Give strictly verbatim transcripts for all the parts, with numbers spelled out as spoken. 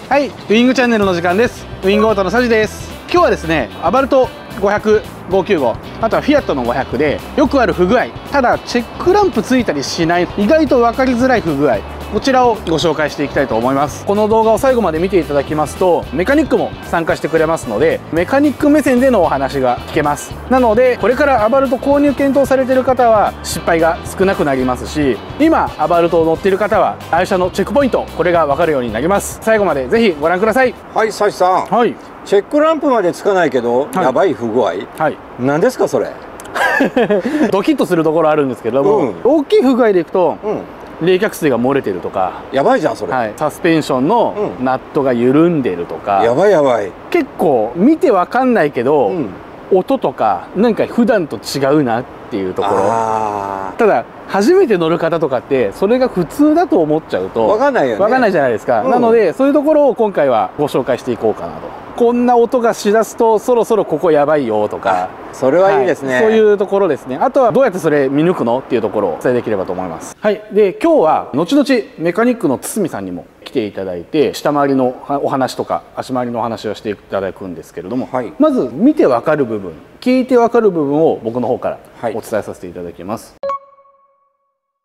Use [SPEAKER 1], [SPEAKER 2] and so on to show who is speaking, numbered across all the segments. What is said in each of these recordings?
[SPEAKER 1] はい、ウイングチャンネルの時間です。ウイングオートのサジです。今日はですね、アバルトごひゃく、ごひゃくきゅうじゅうご、あとはフィアットのごひゃくでよくある不具合、ただチェックランプついたりしない意外と分かりづらい不具合、こちらをご紹介していきたいと思います。この動画を最後まで見ていただきますとメカニックも参加してくれますので、メカニック目線でのお話が聞けます。なのでこれからアバルト購入検討されている方は失敗が少なくなりますし、今アバルトを乗っている方は愛車のチェックポイント、これが分かるようになります。最後までぜひご覧ください。
[SPEAKER 2] はい、サシさん。はい。チェックランプまでつかないけど、はい、やばい不具合。はい。何ですかそれ。
[SPEAKER 1] ドキッとするところあるんですけども、うん、大きい不具合でいくと、うん、冷却水が漏れてるとか、
[SPEAKER 2] やばいじゃんそれ、
[SPEAKER 1] はい、サスペンションのナットが緩んでるとか、
[SPEAKER 2] うん、やばいやばい。
[SPEAKER 1] 結構見てわかんないけど、うん、音とかなんか普段と違うなっていうところ。ただ初めて乗る方とかってそれが普通だと思っちゃうと
[SPEAKER 2] わかんないよね。
[SPEAKER 1] わかんないじゃないですか、うん、なのでそういうところを今回はご紹介していこうかなと。こんな音がしだすとそろそろここやばいよとか、
[SPEAKER 2] それはいいですね、
[SPEAKER 1] はい、そういうところですね。あとはどうやってそれ見抜くのっていうところをお伝えできればと思います。はい、で今日は後々メカニックの堤さんにも来ていただいて、下回りのお話とか足回りのお話をしていただくんですけれども、はい、まず見てわかる部分、聞いてわかる部分を僕の方からお伝えさせていただきます。はい、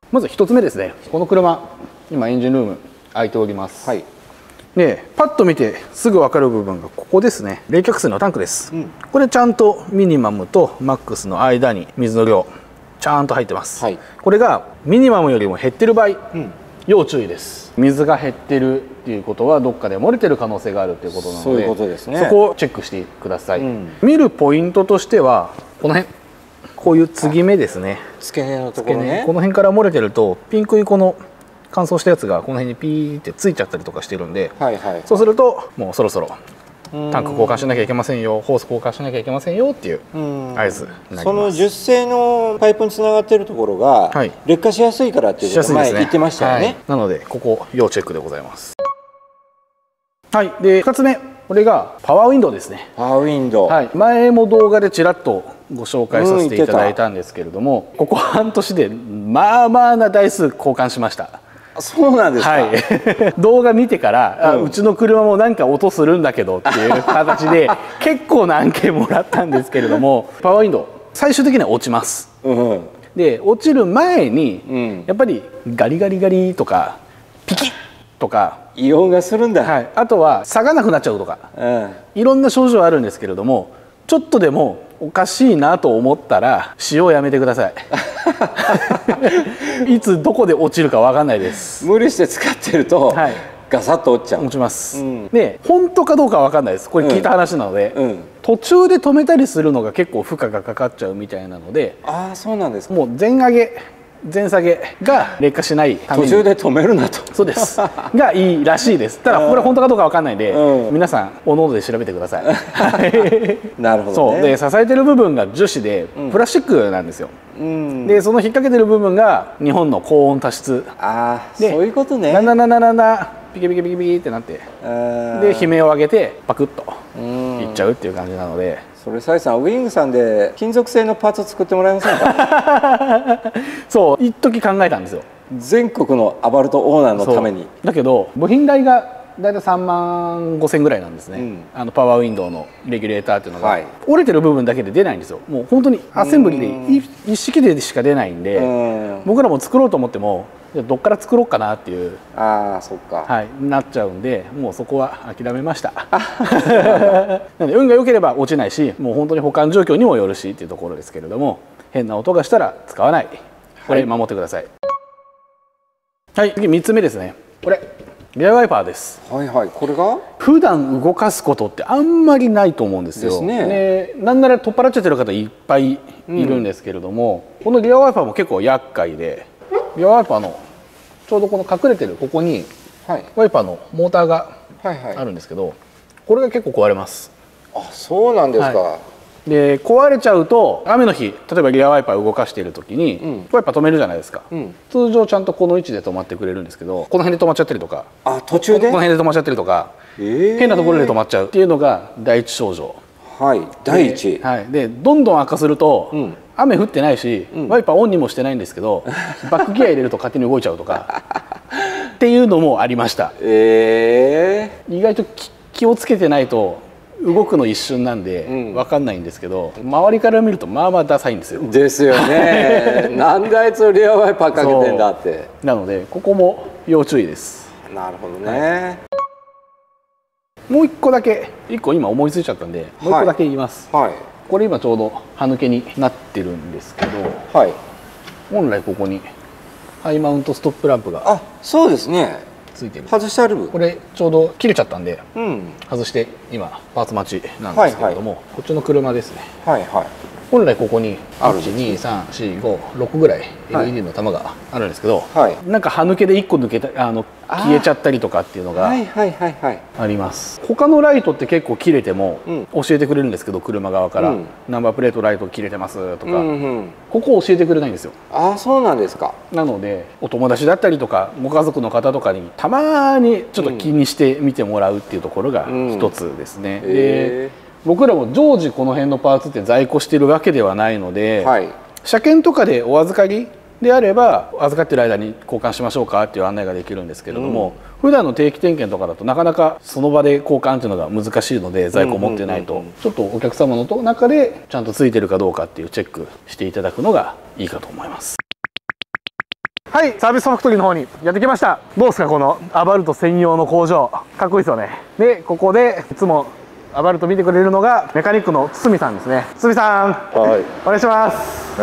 [SPEAKER 1] まずひとつめですね。この車今エンジンルーム開いております。はい、でパッと見てすぐ分かる部分がここですね。冷却水のタンクです、うん、これちゃんとミニマムとマックスの間に水の量ちゃんと入ってます、はい、これがミニマムよりも減ってる場合、うん、要注意です。水が減ってるっていうことはどっかで漏れてる可能性があるっていうことなので、そういうことですね。そこをチェックしてください、うん、見るポイントとしてはこの辺、こういう継ぎ目ですね。付け根のところね。この辺から漏れてるとピンクいこの乾燥したやつがこの辺にピーってついちゃったりとかしてるんで、はい、はい、そうするともうそろそろタンク交換しなきゃいけませんよ、ホース交換しなきゃいけませんよっていう合図になります。
[SPEAKER 2] その樹脂製のパイプにつながっているところが劣化しやすいからっていうことを前言ってましたよね。
[SPEAKER 1] なのでここ要チェックでございます。はい、でふたつめ、これがパワーウィンドウですね。
[SPEAKER 2] パワーウィンドウ、はい、
[SPEAKER 1] 前も動画でちらっとご紹介させていただいたんですけれども、うん、ここ半年でまあまあな台数交換しました。
[SPEAKER 2] そうなんですか。はい、
[SPEAKER 1] 動画見てから、うん、うちの車もなんか音するんだけどっていう形で結構な案件もらったんですけれども、パワーウィンドウ最終的には落ちます、うん、で落ちる前に、うん、やっぱりガリガリガリとかピキッとか
[SPEAKER 2] 異音がするんだ、
[SPEAKER 1] はい、あとは差がなくなっちゃうとか、うん、いろんな症状あるんですけれども、ちょっとでもおかしいなと思ったら使用をやめてください。いつどこで落ちるかわかんないです。
[SPEAKER 2] 無理して使ってると、はい、ガサッと落ちちゃう。
[SPEAKER 1] 落ちます、うん、で本当かどうかわかんないです。これ聞いた話なので、うんうん、途中で止めたりするのが結構負荷がかかっちゃうみたいなので、
[SPEAKER 2] ああそうなんですか。
[SPEAKER 1] もう全上げ全下げが劣化しないために
[SPEAKER 2] 途中で止めるなと。
[SPEAKER 1] そうですがいいらしいです。ただこれ本当かどうかわかんないんで、うん、皆さんおのおので調べてください。
[SPEAKER 2] なるほどね。
[SPEAKER 1] そうで支えてる部分が樹脂でプラスチックなんですよ、うん、でその引っ掛けてる部分が日本の高温多湿。
[SPEAKER 2] ああそういうことね。
[SPEAKER 1] ななななななピキピキピキピキってなって、で悲鳴を上げてパクッといっちゃうっていう感じなので、
[SPEAKER 2] それサイさんウィングさんで金属製のパーツ作ってもらえませんか。
[SPEAKER 1] そう一時考えたんですよ、
[SPEAKER 2] 全国のアバルトオーナーのために。
[SPEAKER 1] だけど部品代がだいたいさんまんごせんぐらいなんですね、うん、あのパワーウィンドウのレギュレーターっていうのが、はい、折れてる部分だけで出ないんですよ。もう本当にアセンブリで一式でしか出ないんで、ん僕らも作ろうと思ってもどっから作ろうかなっていう、
[SPEAKER 2] ああそっか、
[SPEAKER 1] はい、なっちゃうんで、もうそこは諦めました。なので運が良ければ落ちないし、もう本当に保管状況にもよるしっていうところですけれども、変な音がしたら使わない、これ守ってください。はい、はい、次みっつめですね。これリアワイパーです。
[SPEAKER 2] はいはい、これが
[SPEAKER 1] 普段動かすことってあんまりないと思うんですよ。ですね。でなんなら取っ払っちゃってる方いっぱいいるんですけれども、うん、このリアワイパーも結構厄介で、リアワイパーのちょうどこの隠れてるここに、はい、ワイパーのモーターがあるんですけど、はいはい、これが結構壊れます。
[SPEAKER 2] あ、そうなんですか。はい、
[SPEAKER 1] で壊れちゃうと雨の日、例えばリアワイパー動かしている時に、うん、ワイパー止めるじゃないですか、うん、通常ちゃんとこの位置で止まってくれるんですけど、この辺で止まっちゃったりとか、
[SPEAKER 2] あ途中で
[SPEAKER 1] この辺で止まっちゃったりとか、えー、変なところで止まっちゃうっていうのが第一症状。
[SPEAKER 2] はい、第一、
[SPEAKER 1] はい、でどんどん悪化すると、うん、雨降ってないし、うん、ワイパーオンにもしてないんですけどバックギア入れると勝手に動いちゃうとかっていうのもありました。
[SPEAKER 2] え
[SPEAKER 1] ー、意外と気をつけてないと動くの一瞬なんで分かんないんですけど、うん、周りから見るとまあまあダサいんですよ。
[SPEAKER 2] ですよね。なんであいつレアワイパーかけてんだって。
[SPEAKER 1] なのでここも要注意です。
[SPEAKER 2] なるほどね。
[SPEAKER 1] もう一個だけ、一個今思いついちゃったんでもう一個だけ言います。はい、これ今ちょうど歯抜けになってるんですけど、はい、本来ここにハイマウントストップランプが、
[SPEAKER 2] あ、そうですね、ついてる。外してある。こ
[SPEAKER 1] れちょうど切れちゃったんで、うん、外して今パーツ待ちなんですけれども、はいはい、こっちの車ですね。はいはい。本来ここにいちにさんしごろくぐらい エルイーディー の玉があるんですけど、はい、なんか歯抜けでいっこ抜けた、あの消えちゃったりとかっていうのがあります。他のライトって結構切れても教えてくれるんですけど、車側から、うん、ナンバープレートライト切れてますとか、うんうん、ここ教えてくれないんですよ。
[SPEAKER 2] ああ、そうなんですか。
[SPEAKER 1] なのでお友達だったりとかご家族の方とかにたまにちょっと気にして見てもらうっていうところが一つですね。うん、で僕らも常時この辺のパーツって在庫してるわけではないので、はい、車検とかでお預かりであれば預かってる間に交換しましょうかっていう案内ができるんですけれども、うん、普段の定期点検とかだとなかなかその場で交換っていうのが難しいので、在庫持ってないとちょっとお客様の中でちゃんとついてるかどうかっていうチェックしていただくのがいいかと思います。はい、サービスファクトリーの方にやってきました。どうですか、このアバルト専用の工場、かっこいいですよね。でここでいつもアバルト見てくれるのがメカニックの堤さんですね。堤さん、はい、お願いします。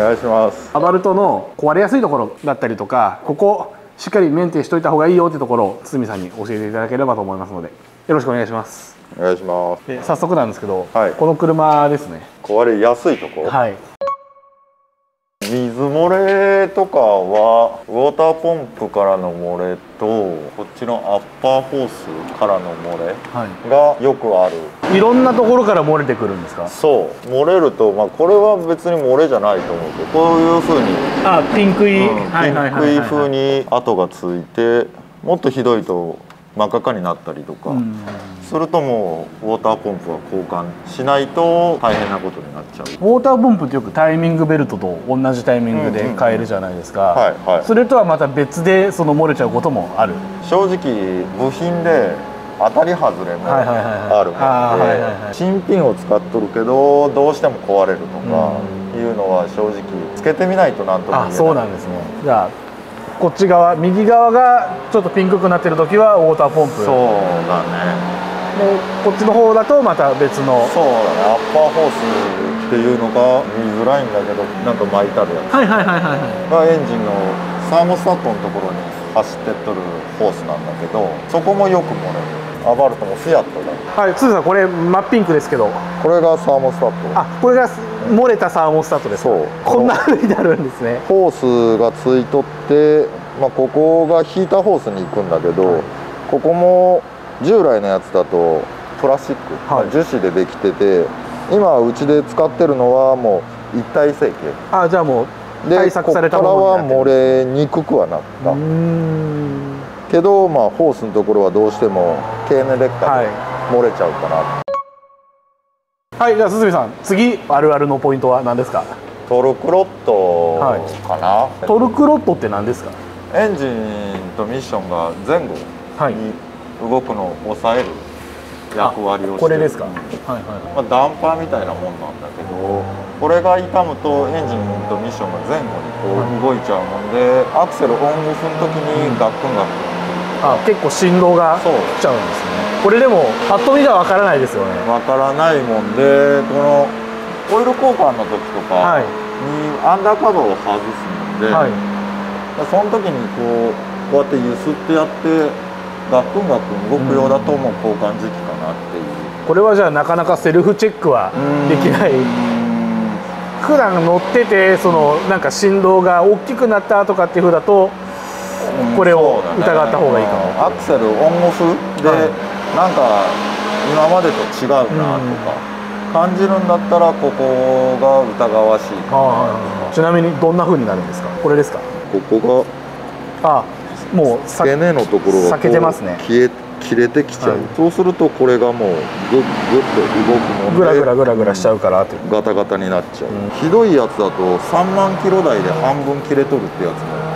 [SPEAKER 3] お願いします。
[SPEAKER 1] アバルトの壊れやすいところだったりとか、ここしっかりメンテしといた方がいいよっていうところを堤さんに教えていただければと思いますので、よろしくお願いします。
[SPEAKER 3] お願いします。
[SPEAKER 1] で早速なんですけど、はい、この車ですね。
[SPEAKER 3] 壊れやすいところ。
[SPEAKER 1] はい。
[SPEAKER 3] 水漏れとかはウォーターポンプからの漏れとこっちのアッパーホースからの漏れがよくある、
[SPEAKER 1] はい、いろんなところから漏れてくるんですか？
[SPEAKER 3] そう漏れると、まあ、これは別に漏れじゃないと思うけど、こういうふうに
[SPEAKER 1] あピンクい、
[SPEAKER 3] うん、ピンクい風に跡がついて、もっとひどいと真っ赤っかになったりとかすると、もうウォーターポンプは交換しないと大変なことになっちゃう。
[SPEAKER 1] ウォーターポンプってよくタイミングベルトと同じタイミングで変えるじゃないですか。それとはまた別でその漏れちゃうこともある。
[SPEAKER 3] 正直部品で当たり外れもあるので、新品を使っとるけどどうしても壊れるとかいうのは正直つけてみないとなんとも言えない。
[SPEAKER 1] あ、そうなんですね。じゃあこっち側、右側がちょっとピンクくなってる時はウォーターポンプ。
[SPEAKER 3] そうだね。
[SPEAKER 1] でこっちの方だとまた別の。
[SPEAKER 3] そうだね。アッパーホースっていうのが見づらいんだけど、なんか巻いてあるやつ。はいはいはいはい。がエンジンのサーモスタットのところに走ってっとるホースなんだけど、そこもよく漏れる。アバルトもフィアットだ。
[SPEAKER 1] はい、堤さんこれ真っピンクですけど。
[SPEAKER 3] これがサーモスタット。
[SPEAKER 1] あ、これが漏れたサーモスタットですか。そう。こんな風になるんですね。
[SPEAKER 3] ホースがついとって、まあここがヒーターホースに行くんだけど、はい、ここも従来のやつだとプラスチック、はい、樹脂でできてて、今うちで使ってるのはもう一体成形。
[SPEAKER 1] あ、じゃあもう対策されたものになってる。
[SPEAKER 3] ここからは漏れにくくはなった。うーんけど、まあホースのところはどうしても経年劣化で漏れちゃうかな。はい、
[SPEAKER 1] はい、じゃあ堤さん、次あるあるのポイントは何ですか？
[SPEAKER 3] トルクロットかな、はい、
[SPEAKER 1] トルクロットって何ですか？
[SPEAKER 3] エンジンとミッションが前後に動くのを抑える役割をしてる。
[SPEAKER 1] これですか？はいはいはい。
[SPEAKER 3] まあ、ダンパーみたいなもんなんだけど、これが傷むとエンジンとミッションが前後にこう動いちゃうもんで、アクセルオンオフの時にガックンガックン。
[SPEAKER 1] あ、結構振動が来ちゃうんですね。これでもパッと見ではわからないですよね。
[SPEAKER 3] わからないもんで、このオイル交換の時とかにアンダーカバーを外すので、はい、その時にこうこうやって揺すってやってガックンガックン動くようだともう交換時期かなっていう。
[SPEAKER 1] これはじゃあなかなかセルフチェックはできない。普段乗っててそのなんか振動が大きくなったとかっていう風だと、これを疑った方がいいかも、ね、
[SPEAKER 3] アクセルオンオフで、はい、なんか今までと違うなとか感じるんだったら、ここが疑わしいかな。
[SPEAKER 1] ちなみにどんな風になるんですか？これですか？
[SPEAKER 3] ここが
[SPEAKER 1] あもう
[SPEAKER 3] 付け根のところが
[SPEAKER 1] 避けてますね。
[SPEAKER 3] 消え切れてきちゃう、はい、そうするとこれがもうグッグッと動くので
[SPEAKER 1] グラグラグラグラしちゃうから
[SPEAKER 3] ガタガタになっちゃう、うん、ひどいやつだとさんまんキロ台で半分切れとるってやつも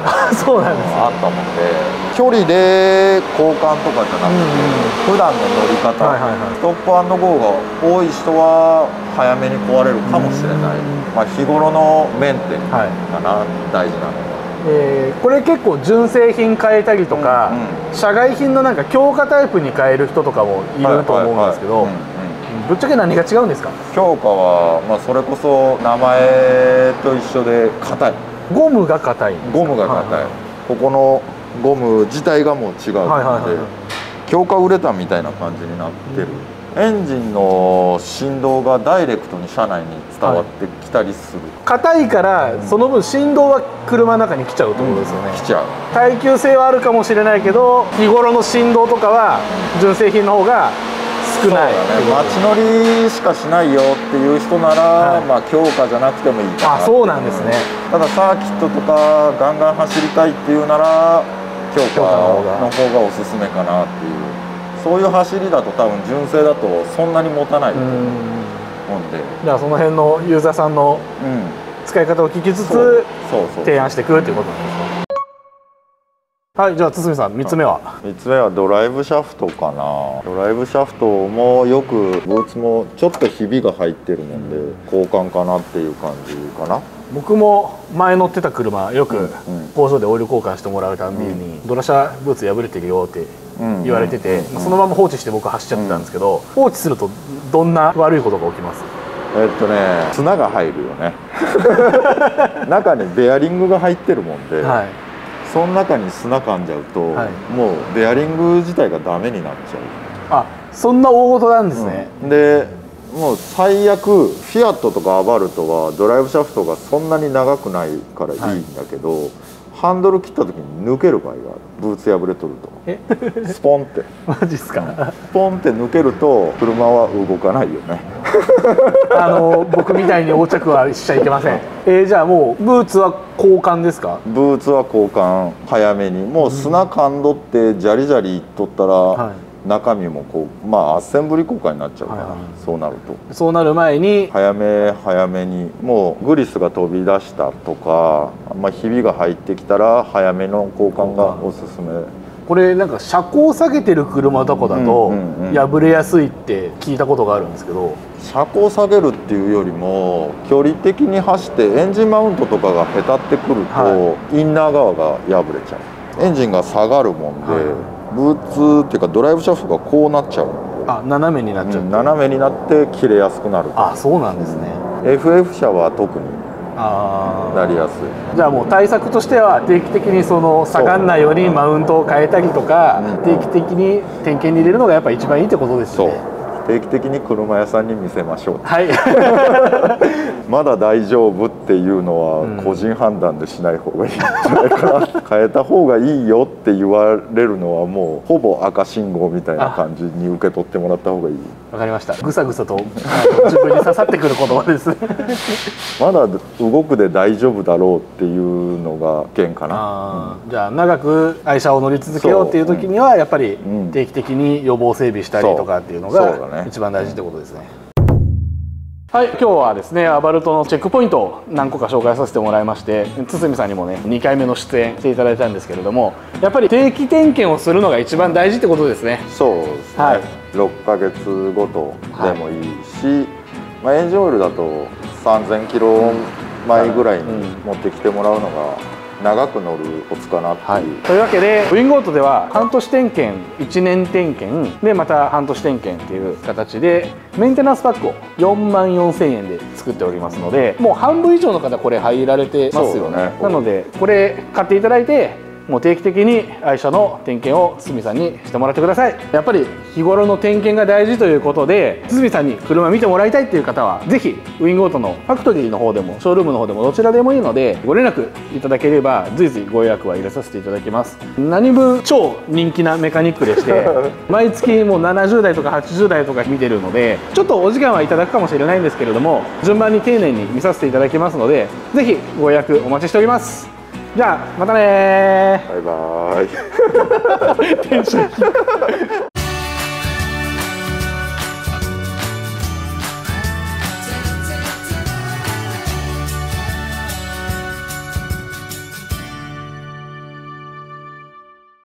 [SPEAKER 1] そうなんです、ね、
[SPEAKER 3] あったもんで、距離で交換とかじゃなくて、うん、普段の乗り方、はいはいはい、ストップ&ゴーが多い人は早めに壊れるかもしれない、まあ、日頃のメンテかな、はい、大事なのは。
[SPEAKER 1] えー、これ結構純正品変えたりとか、うんうん、社外品のなんか強化タイプに変える人とかもいると思うんですけど、ぶっちゃけ何が違うんですか？
[SPEAKER 3] 強化は、まあ、それこそ名前と一緒で硬い。
[SPEAKER 1] ゴムが硬い。
[SPEAKER 3] ゴムが硬い、はいはい、ここのゴム自体がもう違うので、強化ウレタンみたいな感じになってる、うん、エンジンの振動がダイレクトに車内に伝わってきたりする。
[SPEAKER 1] 硬、はい、いから、うん、その分振動は車の中に来ちゃうってことですよね、うん、
[SPEAKER 3] 来ちゃう。
[SPEAKER 1] 耐久性はあるかもしれないけど、日頃の振動とかは純正品の方が少ない。
[SPEAKER 3] そうだね、街乗りしかしないよっていう人なら、はい、まあ強化じゃなくてもいいかな。
[SPEAKER 1] あ、そうなんですね。
[SPEAKER 3] ただサーキットとかガンガン走りたいっていうなら強化の方がおすすめかなっていう。そういう走りだと多分純正だとそんなに持たないと思うんで、
[SPEAKER 1] じゃあその辺のユーザーさんの使い方を聞きつつ提案していくっていうことなんですか。はい、じゃあ堤さんみっつめは？
[SPEAKER 3] みっつめはドライブシャフトかな。ドライブシャフトもよくブーツもちょっとひびが入ってるので、うん、交換かなっていう感じかな。
[SPEAKER 1] 僕も前乗ってた車よく工場でオイル交換してもらうたんびに、うん、ドラシャブーツ破れてるよって言われてて、そのまま放置して僕は走っちゃってたんですけど、うん、放置するとどんな悪いことが起きます？
[SPEAKER 3] えっとね、砂が入るよね中にベアリングが入ってるもんで、はい、その中に砂噛んじゃうと、はい、もうベアリング自体がダメになっちゃ
[SPEAKER 1] う。あ、そんな大事なんですね、
[SPEAKER 3] うん、でもう最悪フィアットとかアバルトはドライブシャフトがそんなに長くないからいいんだけど、はい、ハンドル切った時に抜ける場合がある。ブーツ破れとるとえスポンって
[SPEAKER 1] マジっすか？
[SPEAKER 3] スポンって抜けると車は動かないよね
[SPEAKER 1] あの僕みたいに横着はしちゃいけません。えー、じゃあもうブーツは交換ですか？
[SPEAKER 3] ブーツは交換早めに。もう砂かんどってジャリジャリいっとったら、はい、中身もこうまあアッセンブリ交換になっちゃうから、はいはい、そうなると
[SPEAKER 1] そうなる前に
[SPEAKER 3] 早め早めにもうグリスが飛び出したとか、まあ、ひびが入ってきたら早めの交換がおすすめ。
[SPEAKER 1] これなんか車高下げてる車とかだと破れやすいって聞いたことがあるんですけど、
[SPEAKER 3] 車高下げるっていうよりも距離的に走ってエンジンマウントとかがへたってくると、はい、インナー側が破れちゃう。エンジンが下がるもんで、はい、ブーツっていうかドライブシャフトがこうなっちゃう。
[SPEAKER 1] あ、斜めになっちゃう、うん、
[SPEAKER 3] 斜めになって切れやすくなる。
[SPEAKER 1] あ、そうなんですね。
[SPEAKER 3] エフエフ 車は特になりやすい。
[SPEAKER 1] じゃあもう対策としては定期的にその下がらないようにマウントを変えたりとか、定期的に点検に入れるのがやっぱり一番いいってことですよね。そう
[SPEAKER 3] 定期的に車屋さんに見せましょう。
[SPEAKER 1] はい
[SPEAKER 3] まだ大丈夫っていうのは個人判断でしない方がいいんじゃないかな変えた方がいいよって言われるのはもうほぼ赤信号みたいな感じに受け取ってもらった方がいい。
[SPEAKER 1] わかりました。ぐさぐさと自分に刺さってくる言葉です
[SPEAKER 3] まだ動くで大丈夫だろうっていうのが原かな。あ、
[SPEAKER 1] うん、じゃあ長く愛車を乗り続けようっていう時にはやっぱり定期的に予防整備したりとかっていうのが一番大事ってことですね。はい、今日はですねアバルトのチェックポイントを何個か紹介させてもらいまして、堤さんにもねにかいめの出演していただいたんですけれども、やっぱり定期点検をするのが一番大事ってことですね。
[SPEAKER 3] そうですね、はい、ろっかげつごとでもいいし、はい、まあ、エンジンオイルだとさんぜんキロまえぐらいに持ってきてもらうのが長く乗るコツかなっていう、はい、
[SPEAKER 1] というわけでウィンゴートでは半年点検いちねん点検でまた半年点検っていう形でメンテナンスパックをよんまんよんせんえんで作っておりますので、もう半分以上の方これ入られてますよね。なのでこれ買っていただいてもう定期的に愛車の点検を堤さんにしてもらってください。やっぱり日頃の点検が大事ということで、堤さんに車見てもらいたいっていう方はぜひウィンゴートのファクトリーの方でもショールームの方でもどちらでもいいのでご連絡いただければ随時ご予約は入れさせていただきます。何分超人気なメカニックでして毎月もうななじゅうだいとかはちじゅうだいとか見てるので、ちょっとお時間はいただくかもしれないんですけれども順番に丁寧に見させていただきますのでぜひご予約お待ちしております。じゃあまたねー。
[SPEAKER 3] バイバーイ。テンション